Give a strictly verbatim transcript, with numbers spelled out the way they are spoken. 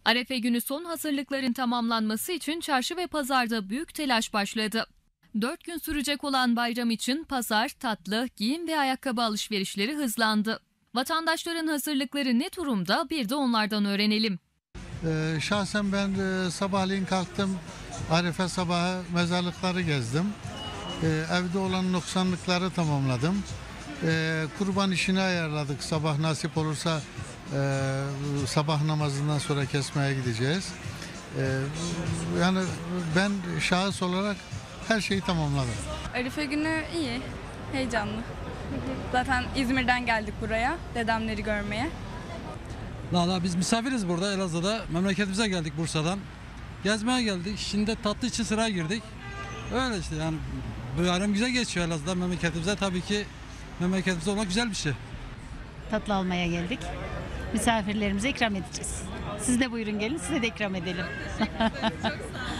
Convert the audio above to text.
Arefe günü son hazırlıkların tamamlanması için çarşı ve pazarda büyük telaş başladı. Dört gün sürecek olan bayram için pazar, tatlı, giyim ve ayakkabı alışverişleri hızlandı. Vatandaşların hazırlıkları ne durumda, bir de onlardan öğrenelim. Ee, şahsen ben e, sabahleyin kalktım, Arefe sabahı mezarlıkları gezdim. Ee, evde olan noksanlıkları tamamladım. Ee, kurban işini ayarladık. Sabah nasip olursa e, sabah namazından sonra kesmeye gideceğiz. Ee, yani ben şahıs olarak her şeyi tamamladım. Arefe günü iyi, heyecanlı. Zaten İzmir'den geldik buraya, dedemleri görmeye. Valla biz misafiriz burada Elazığ'da. Memleketimize geldik Bursa'dan. Gezmeye geldik. Şimdi tatlı için sıraya girdik. Öyle işte yani bu bayram güzel geçiyor Elazığ'da. Memleketimize tabii ki memleketimizde olmak güzel bir şey. Tatlı almaya geldik. Misafirlerimize ikram edeceğiz. Siz de buyurun gelin, size de ikram edelim. Çok sağ olun.